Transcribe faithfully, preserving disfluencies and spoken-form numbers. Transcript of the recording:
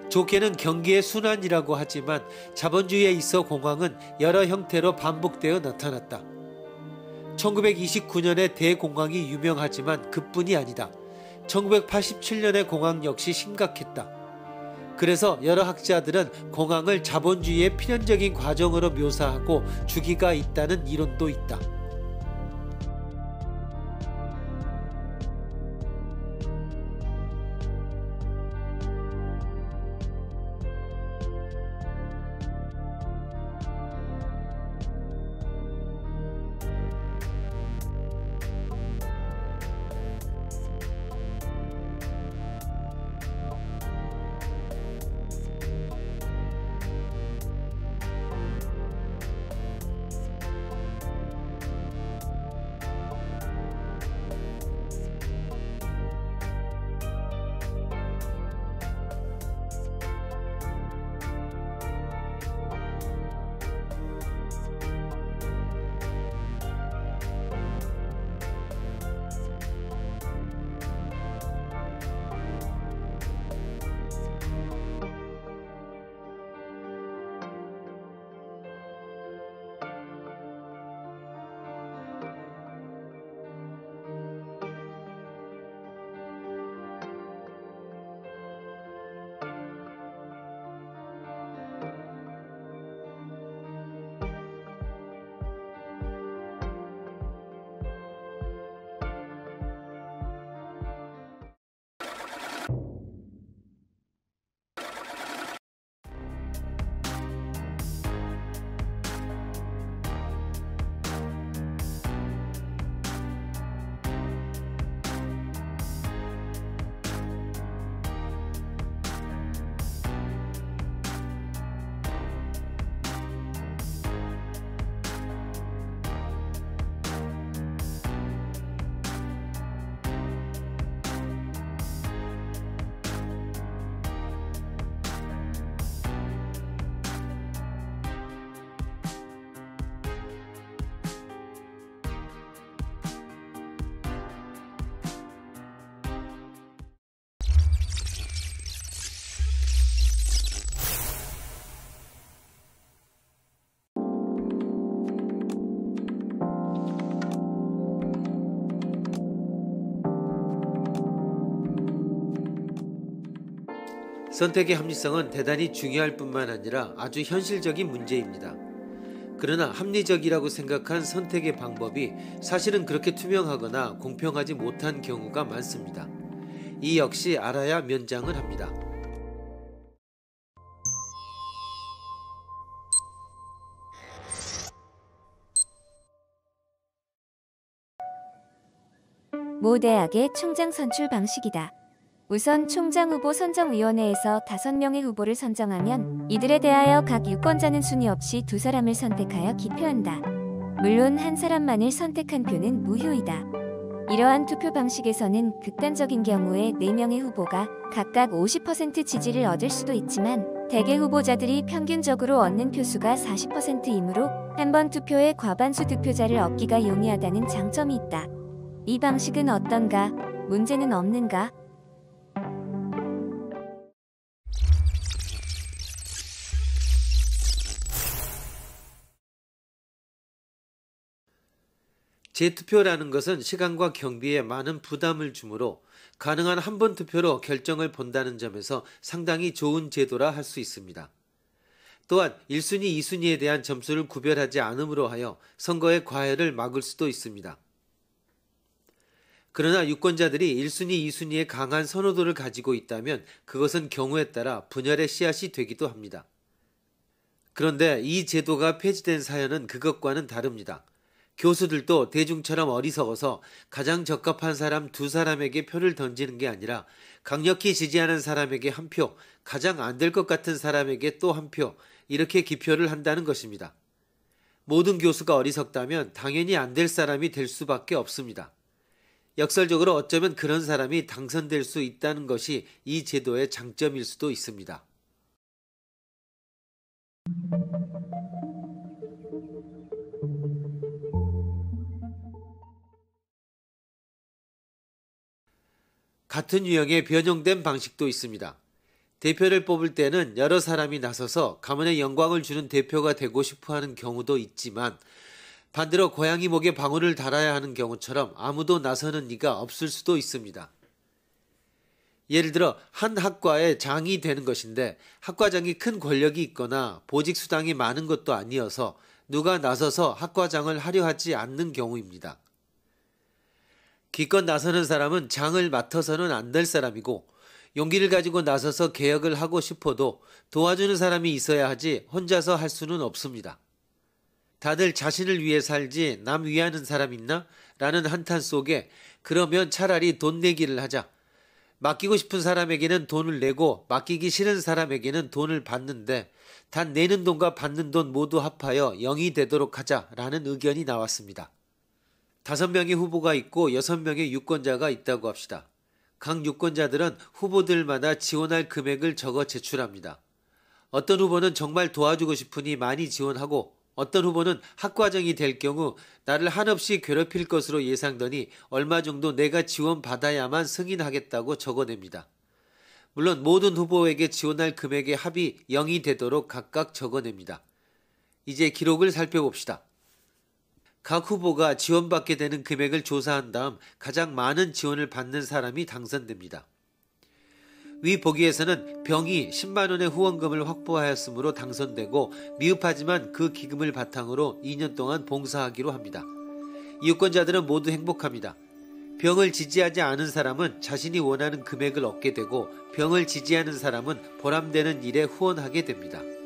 좋게는 경기의 순환이라고 하지만 자본주의에 있어 공황은 여러 형태로 반복되어 나타났다. 천구백이십구 년의 대공황이 유명하지만 그뿐이 아니다. 천구백팔십칠 년의 공황 역시 심각했다. 그래서 여러 학자들은 공황을 자본주의의 필연적인 과정으로 묘사하고 주기가 있다는 이론도 있다. 선택의 합리성은 대단히 중요할 뿐만 아니라 아주 현실적인 문제입니다. 그러나 합리적이라고 생각한 선택의 방법이 사실은 그렇게 투명하거나 공평하지 못한 경우가 많습니다. 이 역시 알아야 면장을 합니다. 모 대학의 총장 선출 방식이다. 우선 총장후보 선정위원회에서 다섯 명의 후보를 선정하면 이들에 대하여 각 유권자는 순위 없이 두 사람을 선택하여 기표한다. 물론 한 사람만을 선택한 표는 무효이다. 이러한 투표 방식에서는 극단적인 경우에 네 명의 후보가 각각 오십 퍼센트 지지를 얻을 수도 있지만 대개 후보자들이 평균적으로 얻는 표수가 사십 퍼센트이므로 한 번 투표에 과반수 득표자를 얻기가 용이하다는 장점이 있다. 이 방식은 어떤가? 문제는 없는가? 재투표라는 것은 시간과 경비에 많은 부담을 주므로 가능한 한 번 투표로 결정을 본다는 점에서 상당히 좋은 제도라 할 수 있습니다. 또한 일 순위, 이 순위에 대한 점수를 구별하지 않음으로 하여 선거의 과열을 막을 수도 있습니다. 그러나 유권자들이 일 순위, 이 순위에 강한 선호도를 가지고 있다면 그것은 경우에 따라 분열의 씨앗이 되기도 합니다. 그런데 이 제도가 폐지된 사연은 그것과는 다릅니다. 교수들도 대중처럼 어리석어서 가장 적합한 사람 두 사람에게 표를 던지는 게 아니라 강력히 지지하는 사람에게 한 표, 가장 안 될 것 같은 사람에게 또 한 표, 이렇게 기표를 한다는 것입니다. 모든 교수가 어리석다면 당연히 안 될 사람이 될 수밖에 없습니다. 역설적으로 어쩌면 그런 사람이 당선될 수 있다는 것이 이 제도의 장점일 수도 있습니다. 같은 유형의 변형된 방식도 있습니다. 대표를 뽑을 때는 여러 사람이 나서서 가문에 영광을 주는 대표가 되고 싶어 하는 경우도 있지만 반대로 고양이 목에 방울을 달아야 하는 경우처럼 아무도 나서는 이가 없을 수도 있습니다. 예를 들어 한 학과의 장이 되는 것인데 학과장이 큰 권력이 있거나 보직 수당이 많은 것도 아니어서 누가 나서서 학과장을 하려 하지 않는 경우입니다. 기껏 나서는 사람은 장을 맡아서는 안 될 사람이고 용기를 가지고 나서서 개혁을 하고 싶어도 도와주는 사람이 있어야 하지 혼자서 할 수는 없습니다. 다들 자신을 위해 살지 남 위하는 사람 있나? 라는 한탄 속에 그러면 차라리 돈 내기를 하자. 맡기고 싶은 사람에게는 돈을 내고 맡기기 싫은 사람에게는 돈을 받는데 단 내는 돈과 받는 돈 모두 합하여 영이 되도록 하자라는 의견이 나왔습니다. 다섯 명의 후보가 있고 여섯 명의 유권자가 있다고 합시다. 각 유권자들은 후보들마다 지원할 금액을 적어 제출합니다. 어떤 후보는 정말 도와주고 싶으니 많이 지원하고 어떤 후보는 학과장이 될 경우 나를 한없이 괴롭힐 것으로 예상되니 얼마 정도 내가 지원받아야만 승인하겠다고 적어냅니다. 물론 모든 후보에게 지원할 금액의 합이 영이 되도록 각각 적어냅니다. 이제 기록을 살펴봅시다. 각 후보가 지원받게 되는 금액을 조사한 다음 가장 많은 지원을 받는 사람이 당선됩니다. 위 보기에서는 병이 십만 원의 후원금을 확보하였으므로 당선되고 미흡하지만 그 기금을 바탕으로 이 년 동안 봉사하기로 합니다. 유권자들은 모두 행복합니다. 병을 지지하지 않은 사람은 자신이 원하는 금액을 얻게 되고 병을 지지하는 사람은 보람되는 일에 후원하게 됩니다.